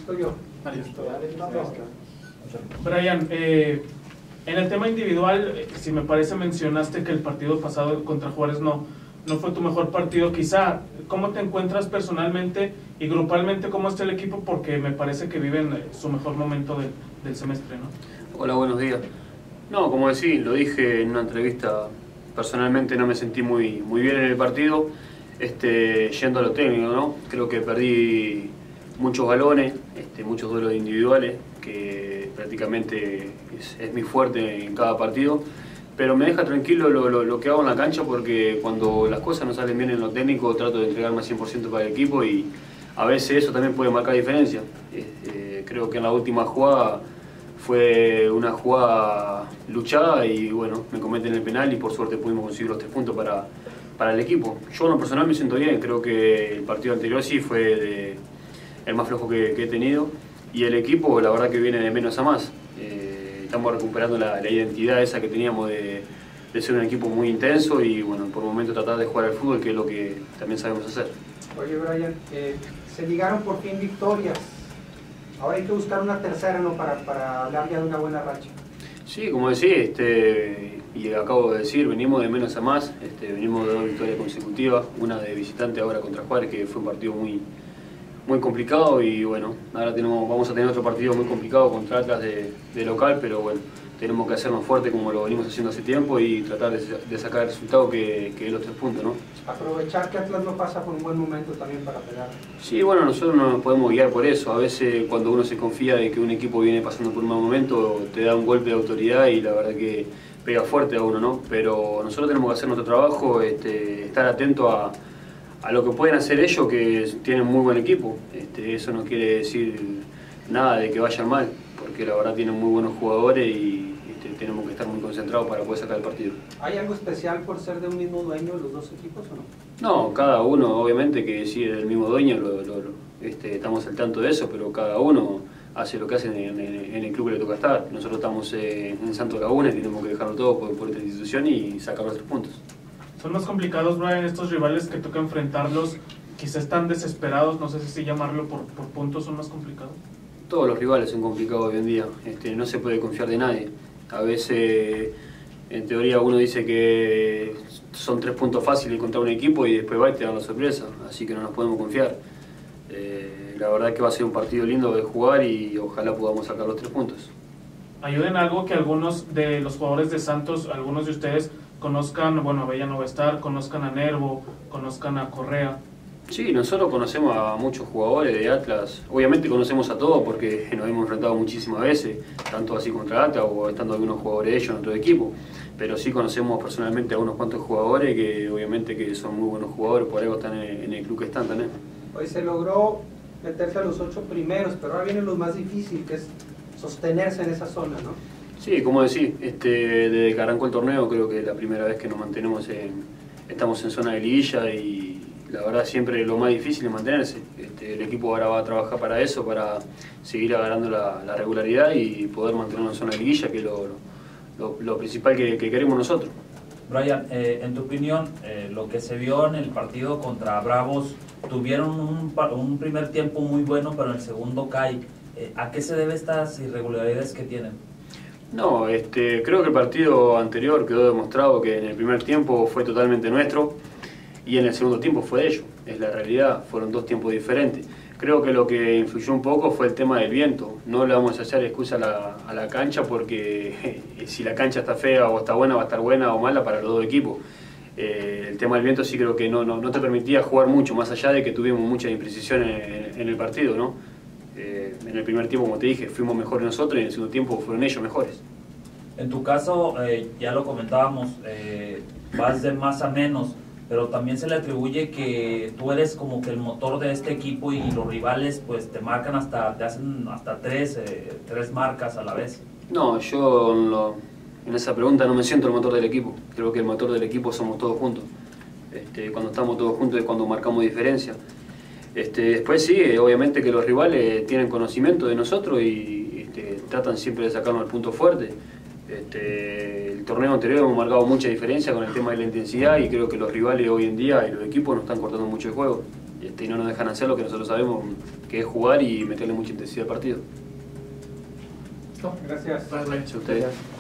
Estoy yo. Brian, en el tema individual, si me parece mencionaste que el partido pasado contra Juárez no fue tu mejor partido, quizá. ¿Cómo te encuentras personalmente y grupalmente? ¿Cómo está el equipo? Porque me parece que viven su mejor momento del semestre, ¿no? Hola, buenos días. No, como decís, lo dije en una entrevista, personalmente no me sentí muy bien en el partido, yendo a lo técnico, ¿no? Creo que perdí muchos balones, muchos duelos individuales, que prácticamente es mi fuerte en cada partido, pero me deja tranquilo lo que hago en la cancha, porque cuando las cosas no salen bien en lo técnico trato de entregarme al 100% para el equipo y a veces eso también puede marcar diferencia. Creo que en la última jugada fue una jugada luchada y bueno, me cometen el penal y por suerte pudimos conseguir los 3 puntos para el equipo. Yo en lo personal me siento bien, creo que el partido anterior sí fue el más flojo que he tenido y el equipo la verdad que viene de menos a más. Estamos recuperando la identidad esa que teníamos de ser un equipo muy intenso y bueno, por momentos tratar de jugar al fútbol, que es lo que también sabemos hacer. Oye Brian, se ligaron por fin victorias. Ahora hay que buscar una tercera, ¿no? Para hablar ya de una buena racha. Sí, como decís, y acabo de decir, venimos de menos a más, venimos de 2 victorias consecutivas, una de visitante ahora contra Juárez, que fue un partido muy complicado y bueno, ahora vamos a tener otro partido muy complicado contra Atlas de local, pero bueno, tenemos que hacernos fuerte como lo venimos haciendo hace tiempo y tratar de sacar el resultado que es los 3 puntos, ¿no? Aprovechar que Atlas no pasa por un buen momento también para pegar. Sí, bueno, nosotros no nos podemos guiar por eso. A veces cuando uno se confía de que un equipo viene pasando por un mal momento, te da un golpe de autoridad y la verdad que pega fuerte a uno, ¿no? Pero nosotros tenemos que hacer nuestro trabajo, estar atento a lo que pueden hacer ellos, que tienen muy buen equipo. Eso no quiere decir nada de que vayan mal, porque la verdad tienen muy buenos jugadores y tenemos que estar muy concentrados para poder sacar el partido. ¿Hay algo especial por ser de un mismo dueño los dos equipos o no? No, cada uno, obviamente que sí es del mismo dueño, estamos al tanto de eso, pero cada uno hace lo que hace en el club que le toca estar. Nosotros estamos en Santos Laguna y tenemos que dejarlo todo por esta institución y sacar los 3 puntos. ¿Son más complicados, Brian, estos rivales que toca enfrentarlos? Quizás están desesperados, no sé si llamarlo por puntos, ¿son más complicados? Todos los rivales son complicados hoy en día, no se puede confiar de nadie. A veces, en teoría, uno dice que son 3 puntos fáciles contra un equipo y después va y te da la sorpresa, así que no nos podemos confiar. La verdad que va a ser un partido lindo de jugar y ojalá podamos sacar los 3 puntos. Ayuden algo que algunos de los jugadores de Santos, algunos de ustedes conozcan, bueno, Abella no va a estar, conozcan a Nervo, conozcan a Correa. Sí, nosotros conocemos a muchos jugadores de Atlas, obviamente conocemos a todos porque nos hemos enfrentado muchísimas veces, tanto así contra Atlas o estando algunos jugadores de ellos en otro equipo, pero sí conocemos personalmente a unos cuantos jugadores que obviamente que son muy buenos jugadores, por algo están en el club que están también. Hoy se logró meterse a los 8 primeros, pero ahora viene lo más difícil, que es sostenerse en esa zona, ¿no? Sí, como decís, desde que arrancó el torneo creo que es la primera vez que nos mantenemos estamos en zona de liguilla y la verdad siempre lo más difícil es mantenerse. El equipo ahora va a trabajar para eso, para seguir agarrando la regularidad y poder mantenernos en zona de liguilla, que es lo principal que queremos nosotros. Brian, en tu opinión, lo que se vio en el partido contra Bravos, tuvieron un primer tiempo muy bueno, pero en el segundo cae. ¿A qué se debe estas irregularidades que tienen? No, creo que el partido anterior quedó demostrado que en el primer tiempo fue totalmente nuestro y en el segundo tiempo fue de ellos. Es la realidad, fueron 2 tiempos diferentes. Creo que lo que influyó un poco fue el tema del viento. No le vamos a echar excusa a la cancha porque si la cancha está fea o está buena, va a estar buena o mala para los 2 equipos. El tema del viento sí creo que no te permitía jugar mucho, más allá de que tuvimos muchas imprecisiones en el partido, ¿no? En el primer tiempo, como te dije, fuimos mejores nosotros y en el segundo tiempo fueron ellos mejores. En tu caso, ya lo comentábamos, vas de más a menos, pero también se le atribuye que tú eres como que el motor de este equipo y los rivales pues te marcan te hacen hasta tres marcas a la vez. No, yo en esa pregunta no me siento el motor del equipo. Creo que el motor del equipo somos todos juntos. Cuando estamos todos juntos es cuando marcamos diferencia. Después sí, obviamente que los rivales tienen conocimiento de nosotros y tratan siempre de sacarnos el punto fuerte. El torneo anterior hemos marcado mucha diferencia con el tema de la intensidad y creo que los rivales hoy en día y los equipos nos están cortando mucho el juego. y no nos dejan hacer lo que nosotros sabemos, que es jugar y meterle mucha intensidad al partido. Gracias. Vale. Gracias a ustedes.